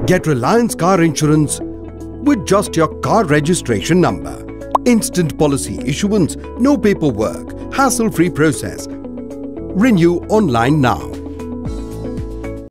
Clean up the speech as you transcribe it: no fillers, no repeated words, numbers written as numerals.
Get Reliance car insurance with just your car registration number. Instant policy issuance, no paperwork, hassle-free process. Renew online now.